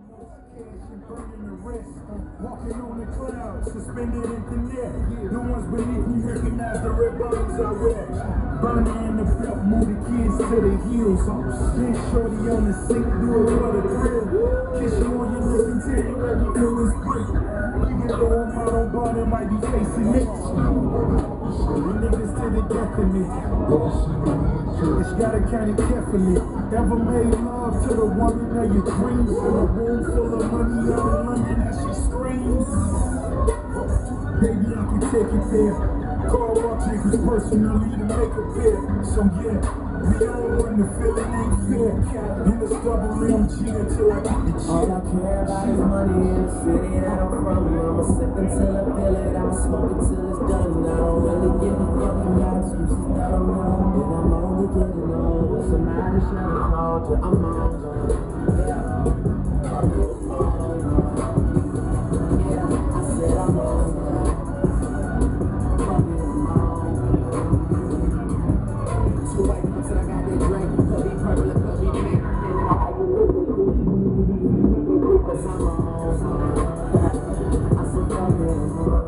Burning the rest, walking on the clouds, suspended in thin air. The ones beneath me recognize the red bottoms I wear. Burning in the belt, move the kids to the heels. Then shorty on the sink, do it for the thrill. Kiss you on your lips and tell you everything is great. Even though I'm out on bar, they might be facing next. The niggas to the death of me. But you gotta count it carefully. Ever made love to the woman of your dreams? In a room full of money out in London as she screams. Baby, I can take it there. Call up niggas personally to make a pair. So yeah, we all run the feeling ain't fair. In the stubble MG until I get the check. All I care about is money in the city that I'm from. I'ma sip until I feel it, I'ma smoke it till it's done. I don't really give a fuck about excuses that I'm wrong. And I'm only getting older. Somebody should have called you, I'm on. Yeah, I said I'm on. Too white, until I got that drink. Could be purple, it could be pink. Cause I'm on. I said fuck it.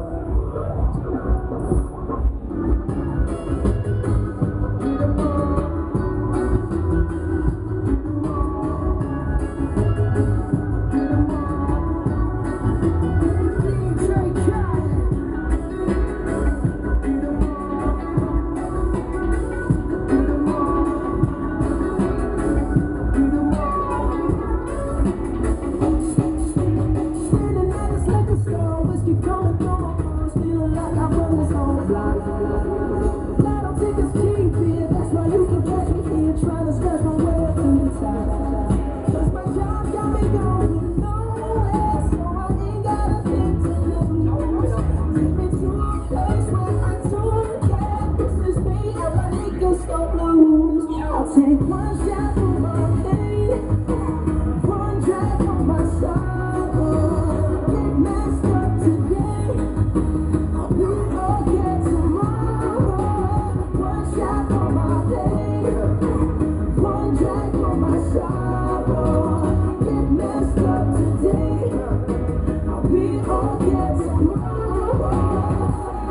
I'll take one shot for my pain, one drag for my sorrow. Get messed up today, we all get tomorrow. One shot for my pain, one drag for my sorrow. Get messed up today, we all get tomorrow.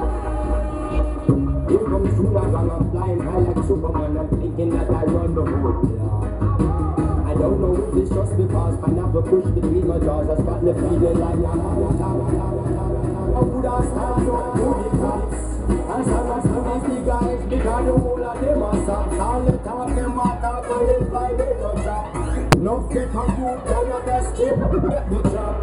Here comes Superman, I'm flying high like Superman. I'm thinking that I run the world. I don't know if it's just because pineapple push between my jaws. I start to feel like I'm how could I start so good it comes? And some of the guys, because the whole of them are socks. All the talk them are talk, but it's by the top. No fit on you, tell your best tip, get the job.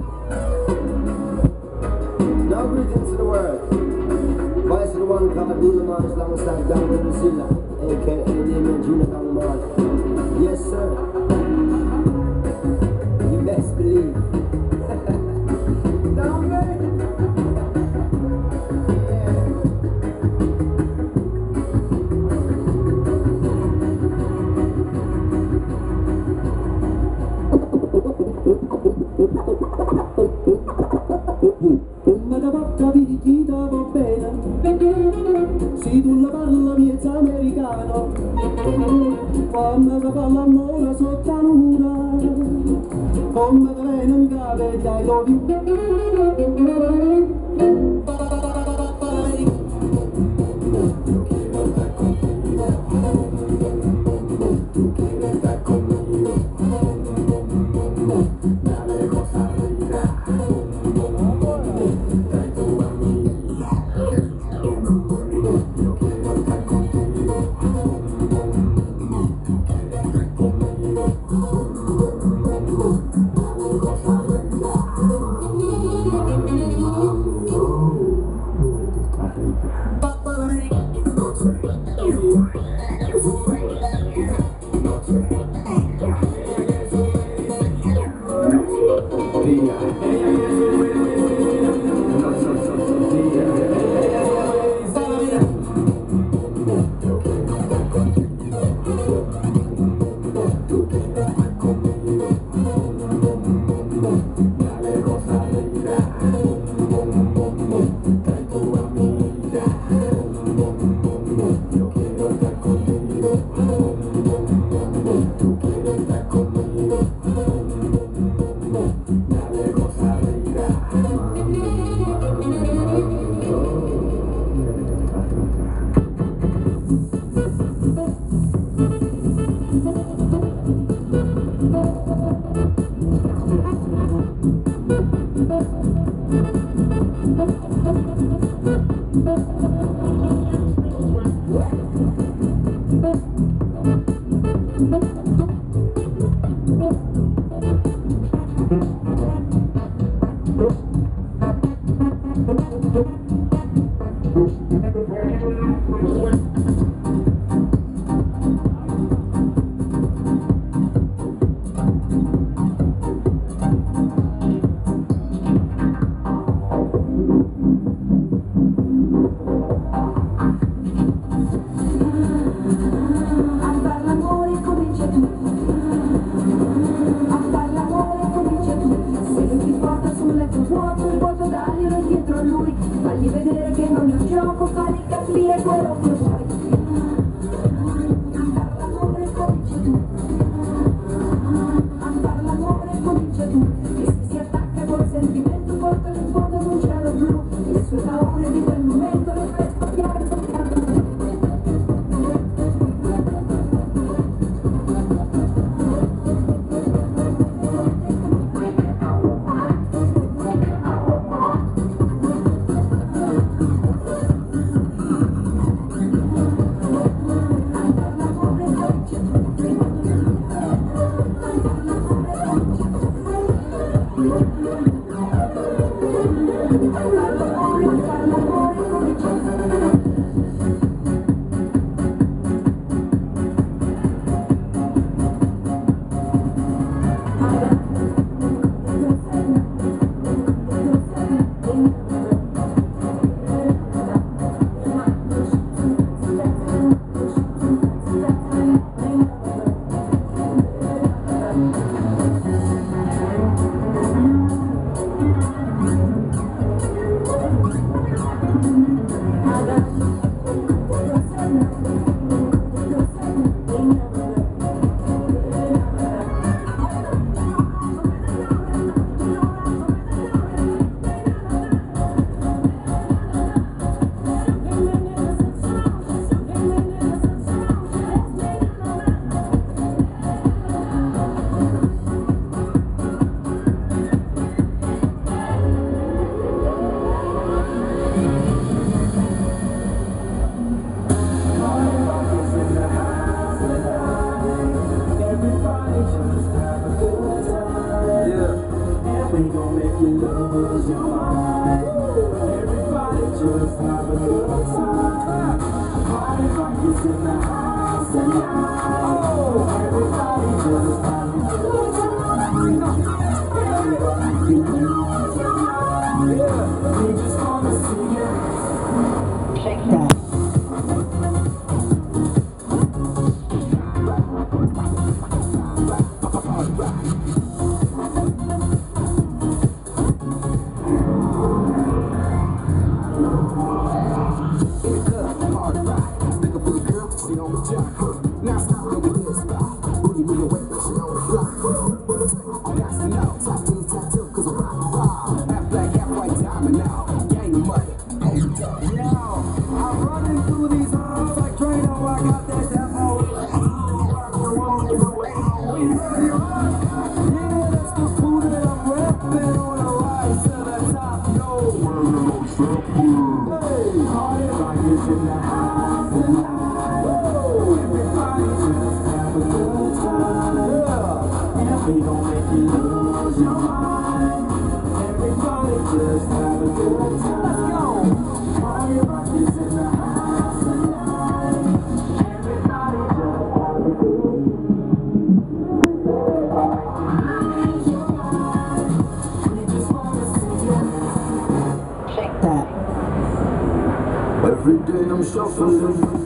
Now greetings to the world. Vice of the one called Dulamar alongside Dr. Lucilla, aka Damien Junior Mall. Yes, sir. You best believe. Now, man. Una bocca picchita va bene, se tu la parla miezza americano, quando ti fa l'amore sotto la luna, come te viene in capo e I love you. Yo quiero estar contigo. Every day I'm shuffling.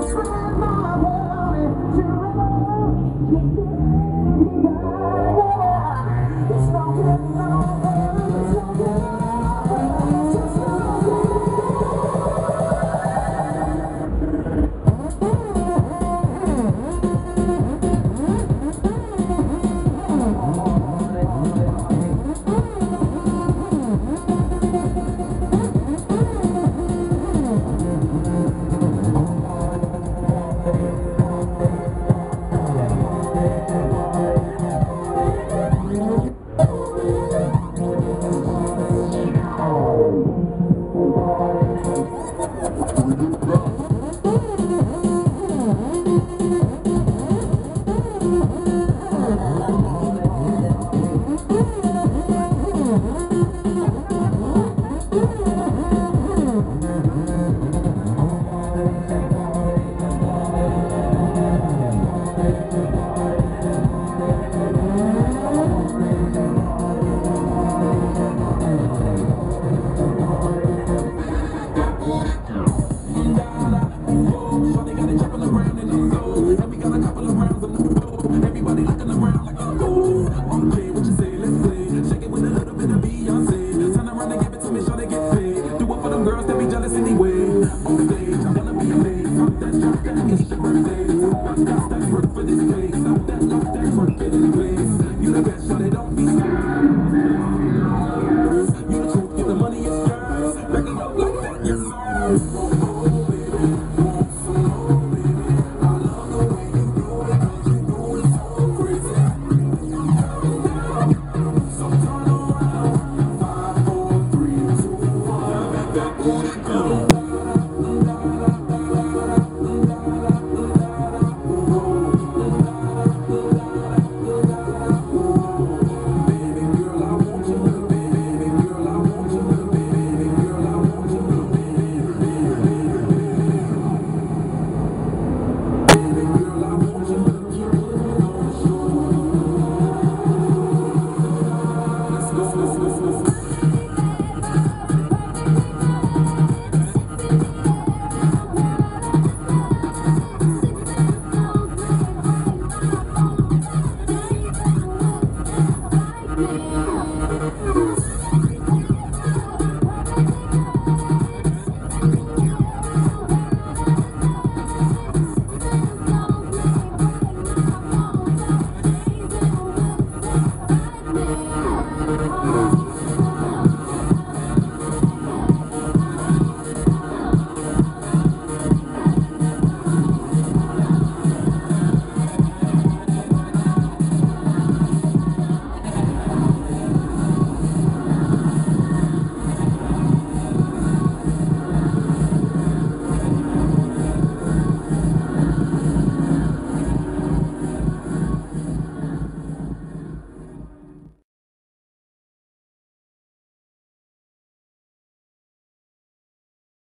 You the truth, get the money, it's yours. Back it up like that, yes sir.